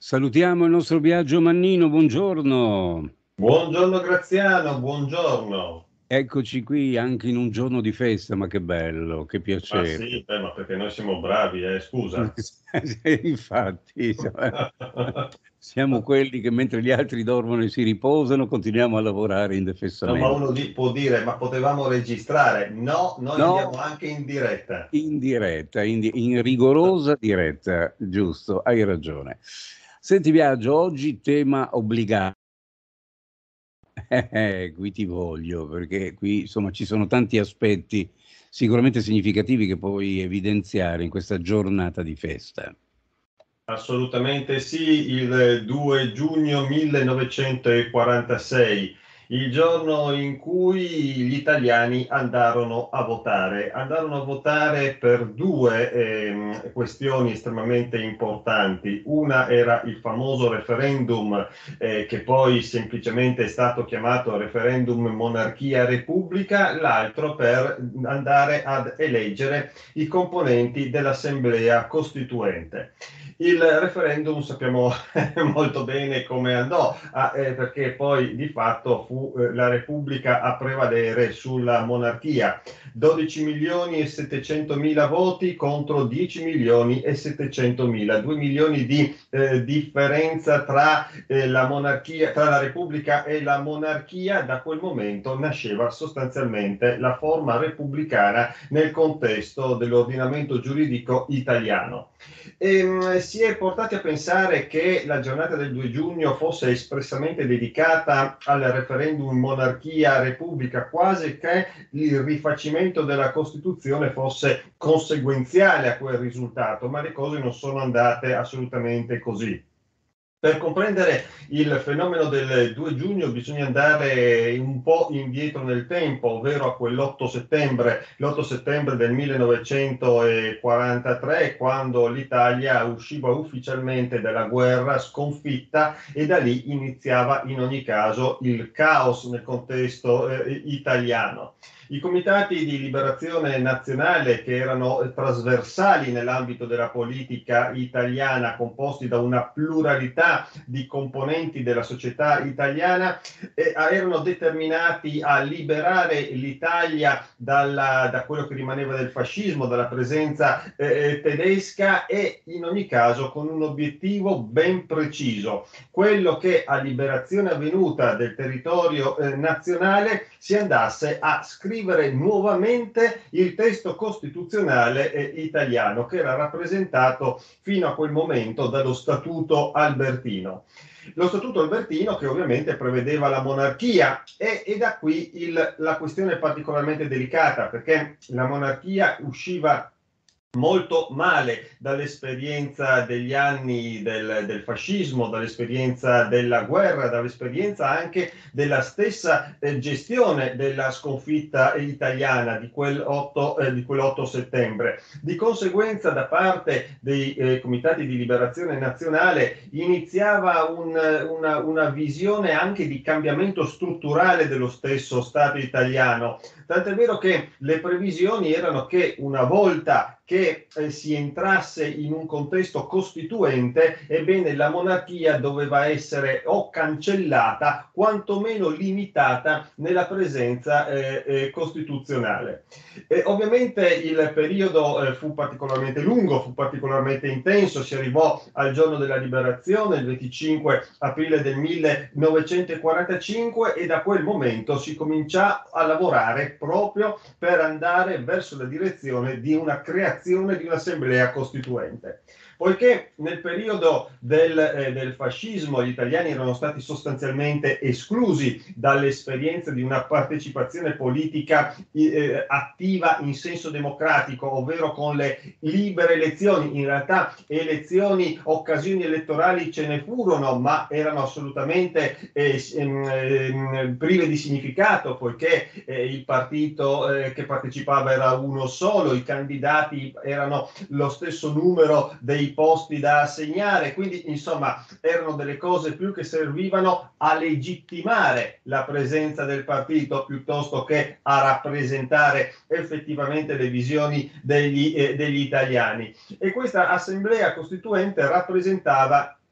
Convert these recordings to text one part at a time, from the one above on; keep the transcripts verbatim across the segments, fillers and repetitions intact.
Salutiamo il nostro Biagio Mannino, buongiorno. Buongiorno Graziano, buongiorno. Eccoci qui anche in un giorno di festa, ma che bello, che Ma piacere. sì, beh, ma perché noi siamo bravi, eh, scusa. Infatti, siamo siamo quelli che mentre gli altri dormono e si riposano, continuiamo a lavorare No, ma uno indefessamente. di- può dire, ma potevamo registrare? No, noi andiamo No, anche in diretta. in diretta, in, di- in rigorosa diretta, giusto, hai ragione. Senti, Biagio, oggi tema obbligato. Eh, qui ti voglio, perché qui insomma ci sono tanti aspetti sicuramente significativi che puoi evidenziare in questa giornata di festa. Assolutamente sì, il due giugno millenovecentoquarantasei, il giorno in cui gli italiani andarono a votare. Andarono a votare per due ehm, questioni estremamente importanti. Una era il famoso referendum eh, che poi semplicemente è stato chiamato referendum monarchia-repubblica, l'altro per andare ad eleggere i componenti dell'Assemblea Costituente. Il referendum sappiamo molto bene come andò, ah, eh, perché poi di fatto fu eh, la Repubblica a prevalere sulla monarchia. dodici milioni e settecentomila voti contro dieci milioni e settecentomila, due milioni di eh, differenza tra eh, la monarchia, tra la Repubblica e la monarchia. Da quel momento nasceva sostanzialmente la forma repubblicana nel contesto dell'ordinamento giuridico italiano. E, si è portati a pensare che la giornata del due giugno fosse espressamente dedicata al referendum monarchia-repubblica, quasi che il rifacimento della Costituzione fosse conseguenziale a quel risultato, ma le cose non sono andate assolutamente così. Per comprendere il fenomeno del due giugno bisogna andare un po' indietro nel tempo, ovvero a quell'otto settembre, l'otto settembre del millenovecentoquarantatré, quando l'Italia usciva ufficialmente dalla guerra sconfitta e da lì iniziava in ogni caso il caos nel contesto eh, italiano. I comitati di liberazione nazionale, che erano trasversali nell'ambito della politica italiana, composti da una pluralità di componenti della società italiana, eh, erano determinati a liberare l'Italia dalla, da quello che rimaneva del fascismo, dalla presenza eh, tedesca, e in ogni caso con un obiettivo ben preciso, quello che a liberazione avvenuta del territorio eh, nazionale si andasse a scrivere nuovamente il testo costituzionale eh, italiano, che era rappresentato fino a quel momento dallo Statuto Albertino. Lo Statuto Albertino che ovviamente prevedeva la monarchia, e, e da qui il, la questione particolarmente delicata, perché la monarchia usciva molto male dall'esperienza degli anni del, del fascismo, dall'esperienza della guerra, dall'esperienza anche della stessa eh, gestione della sconfitta italiana di quell'otto, eh, di quell'otto settembre. Di conseguenza, da parte dei eh, comitati di liberazione nazionale iniziava un, una, una visione anche di cambiamento strutturale dello stesso Stato italiano. Tant'è vero che le previsioni erano che una volta che eh, si entrasse in un contesto costituente, ebbene la monarchia doveva essere o cancellata, quantomeno limitata nella presenza eh, eh, costituzionale. E ovviamente il periodo eh, fu particolarmente lungo, fu particolarmente intenso, si arrivò al giorno della liberazione, il venticinque aprile del millenovecentoquarantacinque, e da quel momento si cominciò a lavorare proprio per andare verso la direzione di una creazione di un'assemblea costituente. Poiché nel periodo del, eh, del fascismo gli italiani erano stati sostanzialmente esclusi dall'esperienza di una partecipazione politica eh, attiva in senso democratico, ovvero con le libere elezioni. In realtà elezioni, occasioni elettorali ce ne furono, ma erano assolutamente eh, eh, prive di significato, poiché eh, il partito eh, che partecipava era uno solo, i candidati erano lo stesso numero dei posti da assegnare, quindi insomma erano delle cose più che servivano a legittimare la presenza del partito piuttosto che a rappresentare effettivamente le visioni degli, eh, degli italiani. E questa assemblea costituente rappresentava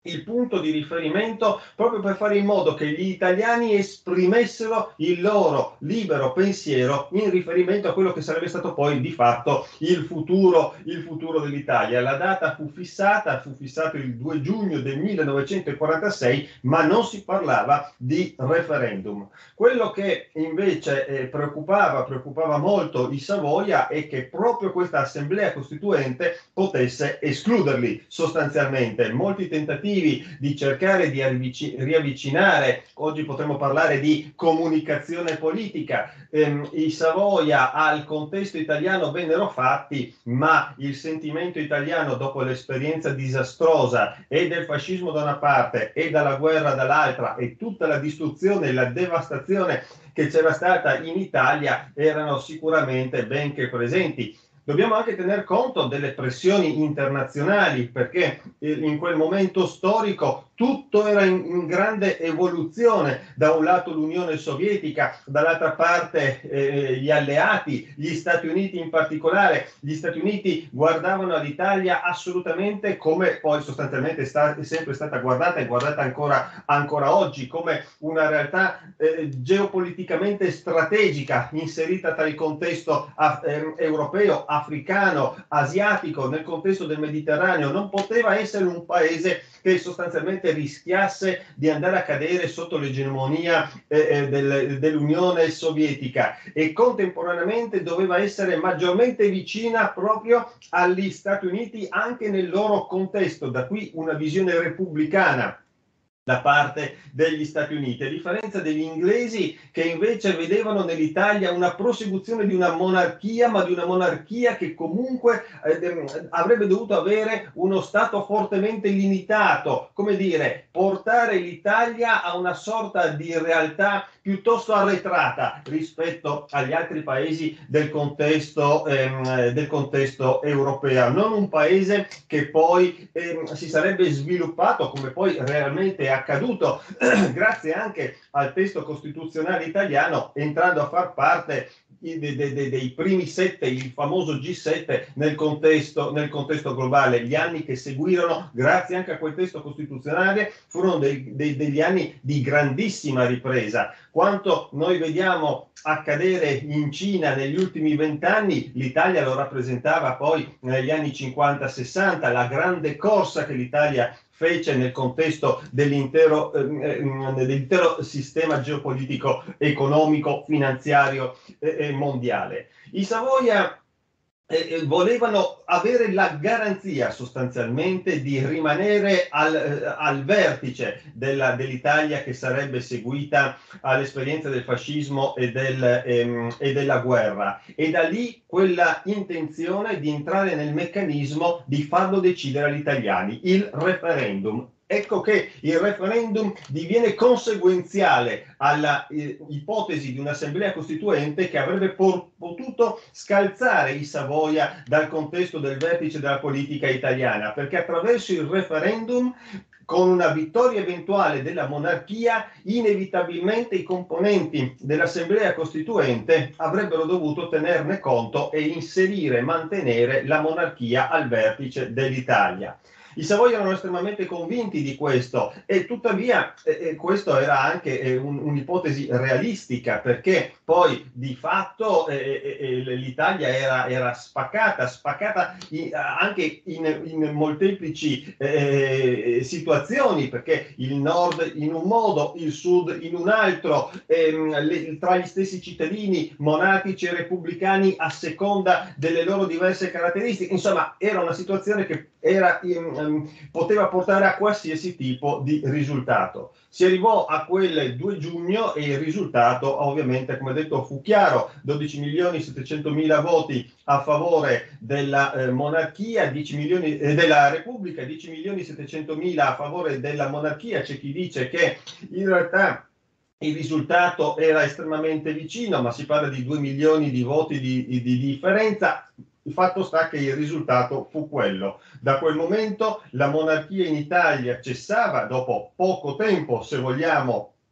il punto di riferimento proprio per fare in modo che gli italiani esprimessero il loro libero pensiero in riferimento a quello che sarebbe stato poi di fatto il futuro, il futuro dell'Italia. La data fu fissata, fu fissato il due giugno del millenovecentoquarantasei, ma non si parlava di referendum. Quello che invece eh, preoccupava, preoccupava molto i Savoia è che proprio questa assemblea costituente potesse escluderli sostanzialmente. Molti tentativi di cercare di riavvicinare, oggi potremmo parlare di comunicazione politica, ehm, i Savoia al contesto italiano vennero fatti, ma il sentimento italiano dopo l'esperienza disastrosa e del fascismo da una parte e dalla guerra dall'altra e tutta la distruzione e la devastazione che c'era stata in Italia erano sicuramente ben che presenti. Dobbiamo anche tener conto delle pressioni internazionali, perché in quel momento storico tutto era in, in grande evoluzione. Da un lato l'Unione Sovietica, dall'altra parte eh, gli alleati, gli Stati Uniti in particolare. Gli Stati Uniti guardavano all'Italia assolutamente come poi sostanzialmente sta, è sempre stata guardata e guardata ancora, ancora oggi, come una realtà eh, geopoliticamente strategica inserita tra il contesto eh, europeo, africano, asiatico, nel contesto del Mediterraneo. Non poteva essere un paese che sostanzialmente rischiasse di andare a cadere sotto l'egemonia eh, del, dell'Unione Sovietica, e contemporaneamente doveva essere maggiormente vicina proprio agli Stati Uniti anche nel loro contesto. Da qui una visione repubblicana da parte degli Stati Uniti, a differenza degli inglesi, che invece vedevano nell'Italia una prosecuzione di una monarchia, ma di una monarchia che comunque eh, avrebbe dovuto avere uno stato fortemente limitato, come dire, portare l'Italia a una sorta di realtà piuttosto arretrata rispetto agli altri paesi del contesto, ehm, del contesto europeo, non un paese che poi ehm, si sarebbe sviluppato come poi realmente è accaduto grazie anche al testo costituzionale italiano, entrando a far parte dei, dei, dei primi sette, il famoso G sette nel contesto, nel contesto globale. Gli anni che seguirono, grazie anche a quel testo costituzionale, furono dei, dei, degli anni di grandissima ripresa. Quanto noi vediamo accadere in Cina negli ultimi vent'anni, l'Italia lo rappresentava poi negli anni cinquanta sessanta, la grande corsa che l'Italia fece nel contesto dell'intero, eh, dell'intero sistema geopolitico, economico, finanziario eh, mondiale. I Savoia eh, volevano avere la garanzia sostanzialmente di rimanere al, eh, al vertice della, dell'Italia che sarebbe seguita all'esperienza del fascismo e, del, ehm, e della guerra, e da lì quella intenzione di entrare nel meccanismo di farlo decidere agli italiani, il referendum. Ecco che il referendum diviene conseguenziale alla eh, ipotesi di un'assemblea costituente che avrebbe por- potuto scalzare i Savoia dal contesto del vertice della politica italiana, perché attraverso il referendum, con una vittoria eventuale della monarchia, inevitabilmente i componenti dell'assemblea costituente avrebbero dovuto tenerne conto e inserire, mantenere la monarchia al vertice dell'Italia. I Savoia erano estremamente convinti di questo, e tuttavia eh, questo era anche eh, un, un'ipotesi realistica, perché poi di fatto eh, eh, l'Italia era, era spaccata, spaccata in, anche in, in molteplici eh, situazioni, perché il nord in un modo, il sud in un altro, ehm, le, tra gli stessi cittadini monarchici e repubblicani a seconda delle loro diverse caratteristiche. Insomma, era una situazione che era in, poteva portare a qualsiasi tipo di risultato. Si arrivò a quel due giugno e il risultato ovviamente, come detto, fu chiaro: dodici milioni settecentomila voti a favore della eh, monarchia, dieci milioni eh, della Repubblica, dieci milioni settecentomila a favore della monarchia. C'è chi dice che in realtà il risultato era estremamente vicino, ma si parla di due milioni di voti di, di, di differenza. Il fatto sta che il risultato fu quello. Da quel momento la monarchia in Italia cessava, dopo poco tempo, se vogliamo,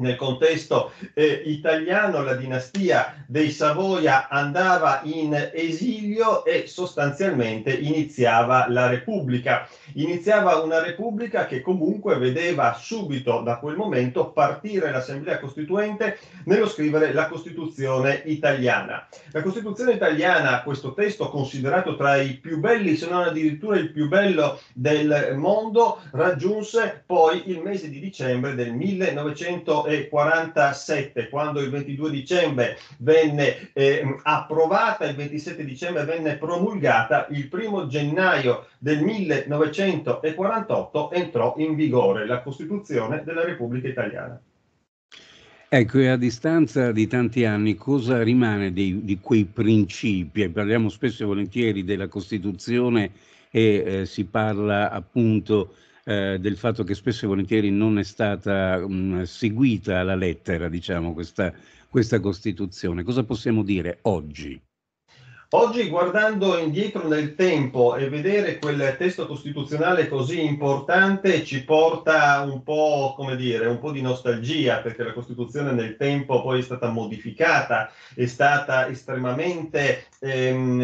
Nel contesto eh, italiano la dinastia dei Savoia andava in esilio e sostanzialmente iniziava la Repubblica. Iniziava una Repubblica che comunque vedeva subito da quel momento partire l'Assemblea Costituente nello scrivere la Costituzione italiana. La Costituzione italiana, questo testo considerato tra i più belli, se non addirittura il più bello del mondo, raggiunse poi il mese di dicembre del millenovecentoquarantasette, quando il ventidue dicembre venne eh, approvata, il ventisette dicembre venne promulgata, il primo gennaio del millenovecentoquarantotto entrò in vigore la Costituzione della Repubblica Italiana. Ecco, e a distanza di tanti anni cosa rimane di, di quei principi? Parliamo spesso e volentieri della Costituzione e eh, si parla appunto eh, del fatto che spesso e volentieri non è stata mh, seguita alla lettera, diciamo, questa, questa Costituzione. Cosa possiamo dire oggi? Oggi, guardando indietro nel tempo e vedere quel testo costituzionale così importante, ci porta un po', come dire, un po' di nostalgia, perché la Costituzione nel tempo poi è stata modificata, è stata estremamente, ehm,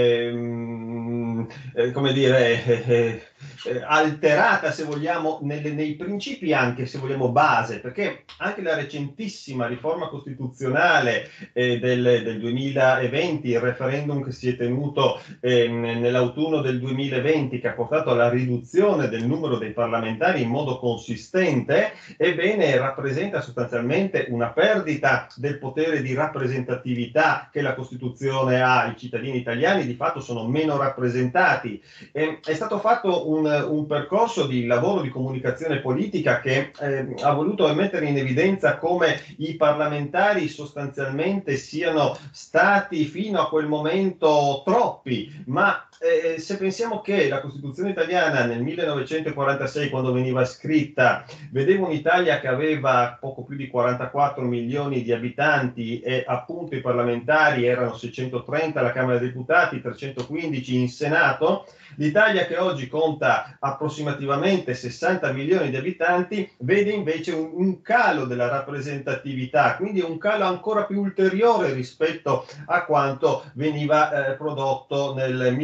ehm, eh, come dire, eh, eh, alterata, se vogliamo, nelle, nei principi anche, se vogliamo, base, perché anche la recentissima riforma costituzionale eh, del, del duemilaventi, il referendum che si è tenuto eh, nell'autunno del duemilaventi, che ha portato alla riduzione del numero dei parlamentari in modo consistente, ebbene rappresenta sostanzialmente una perdita del potere di rappresentatività che la Costituzione ha. I cittadini italiani di fatto sono meno rappresentati. Eh, è stato fatto un, un percorso di lavoro di comunicazione politica che eh, ha voluto mettere in evidenza come i parlamentari sostanzialmente siano stati fino a quel momento troppi, ma eh, se pensiamo che la Costituzione italiana nel millenovecentoquarantasei, quando veniva scritta, vedeva un'Italia che aveva poco più di quarantaquattro milioni di abitanti e appunto i parlamentari erano seicentotrenta alla Camera dei Deputati, trecentoquindici in Senato, l'Italia che oggi conta approssimativamente sessanta milioni di abitanti vede invece un, un calo della rappresentatività, quindi un calo ancora più ulteriore rispetto a quanto veniva eh, prodotto nel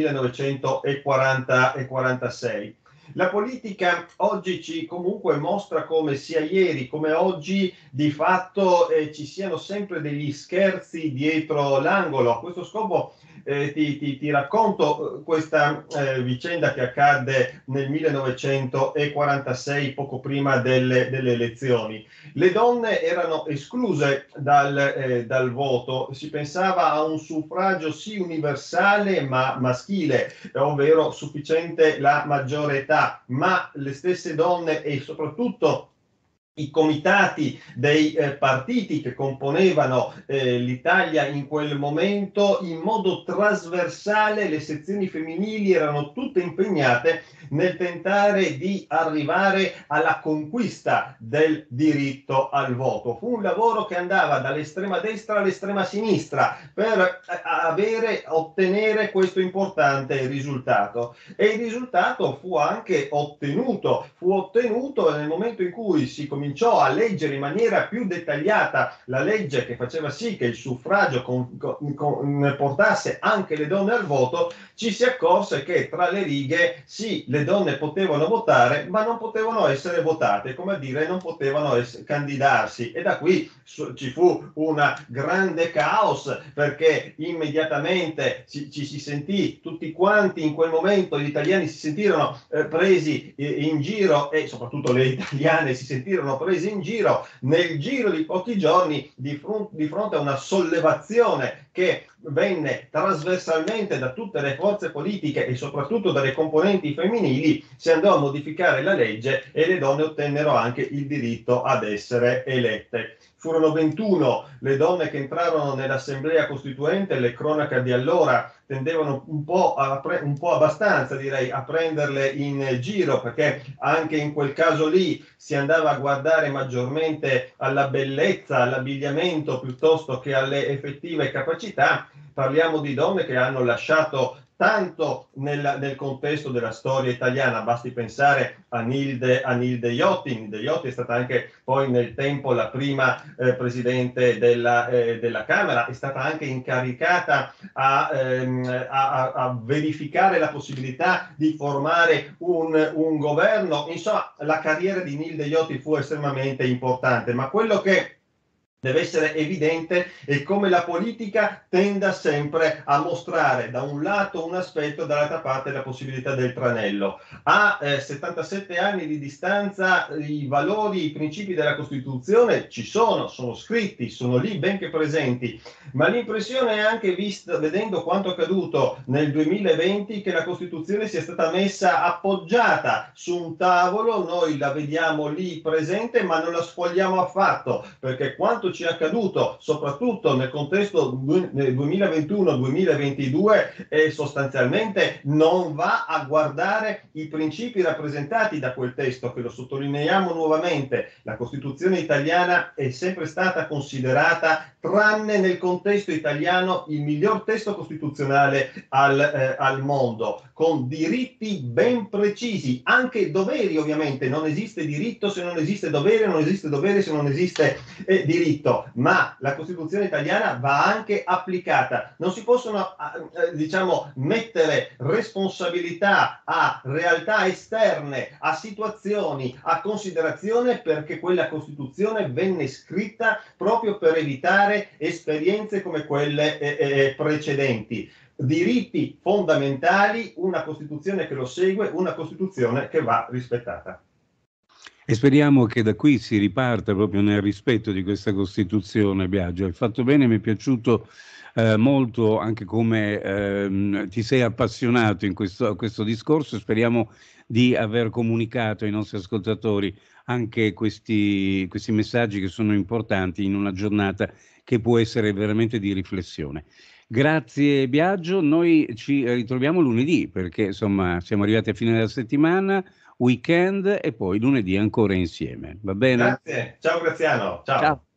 millenovecentoquarantasei. La politica oggi ci comunque mostra come sia ieri come oggi di fatto eh, ci siano sempre degli scherzi dietro l'angolo. A questo scopo eh, ti, ti, ti racconto questa eh, vicenda che accadde nel millenovecentoquarantasei, poco prima delle, delle elezioni. Le donne erano escluse dal, eh, dal voto, si pensava a un suffragio sì universale ma maschile, ovvero sufficiente la maggiore età, ma le stesse donne e soprattutto i comitati dei eh, partiti che componevano eh, l'Italia in quel momento, in modo trasversale le sezioni femminili erano tutte impegnate nel tentare di arrivare alla conquista del diritto al voto. Fu un lavoro che andava dall'estrema destra all'estrema sinistra per eh, avere, ottenere questo importante risultato. E il risultato fu anche ottenuto, fu ottenuto nel momento in cui si cominciò cominciò a leggere in maniera più dettagliata la legge che faceva sì che il suffragio con, con, con, portasse anche le donne al voto, ci si accorse che tra le righe sì, le donne potevano votare, ma non potevano essere votate, come a dire non potevano ess- candidarsi, e da qui su, ci fu un grande caos, perché immediatamente ci, ci si sentì tutti quanti in quel momento, gli italiani si sentirono eh, presi eh, in giro, e soprattutto le italiane si sentirono presi in giro nel giro di pochi giorni di, fron- di fronte a una sollevazione che venne trasversalmente da tutte le forze politiche e soprattutto dalle componenti femminili. Si andò a modificare la legge e le donne ottennero anche il diritto ad essere elette. Furono ventuno le donne che entrarono nell'Assemblea Costituente, le cronache di allora tendevano un po', a pre- un po' abbastanza, direi, a prenderle in giro, perché anche in quel caso lì si andava a guardare maggiormente alla bellezza, all'abbigliamento, piuttosto che alle effettive capacità. Parliamo di donne che hanno lasciato tanto nel, nel contesto della storia italiana, basti pensare a Nilde, a Nilde Iotti. Nilde Iotti è stata anche poi nel tempo la prima eh, presidente della, eh, della Camera, è stata anche incaricata a, ehm, a, a verificare la possibilità di formare un, un governo. Insomma, la carriera di Nilde Iotti fu estremamente importante, ma quello che deve essere evidente è come la politica tenda sempre a mostrare da un lato un aspetto, dall'altra parte la possibilità del tranello. A eh, settantasette anni di distanza i valori, i principi della Costituzione ci sono, sono scritti, sono lì ben che presenti, ma l'impressione è anche vista, vedendo quanto accaduto nel duemilaventi, che la Costituzione sia stata messa appoggiata su un tavolo, noi la vediamo lì presente ma non la sfogliamo affatto, perché quanto ci è accaduto soprattutto nel contesto duemilaventuno duemilaventidue eh, sostanzialmente non va a guardare i principi rappresentati da quel testo, che lo sottolineiamo nuovamente. La Costituzione italiana è sempre stata considerata, tranne nel contesto italiano, il miglior testo costituzionale al, eh, al mondo, con diritti ben precisi, anche doveri ovviamente. Non esiste diritto se non esiste dovere, non esiste dovere se non esiste eh, diritto. Ma la Costituzione italiana va anche applicata. Non si possono eh, diciamo mettere responsabilità a realtà esterne, a situazioni, a considerazione, perché quella Costituzione venne scritta proprio per evitare esperienze come quelle eh, eh, precedenti. Diritti fondamentali, una Costituzione che lo segue, una Costituzione che va rispettata. E speriamo che da qui si riparta proprio nel rispetto di questa Costituzione, Biagio. Hai fatto bene, mi è piaciuto eh, molto anche come ehm, ti sei appassionato in questo, a questo discorso. Speriamo di aver comunicato ai nostri ascoltatori anche questi, questi messaggi che sono importanti in una giornata che può essere veramente di riflessione. Grazie Biagio, noi ci ritroviamo lunedì perché insomma siamo arrivati a fine della settimana, weekend e poi lunedì ancora insieme, va bene? Grazie, ciao Graziano, ciao. Ciao.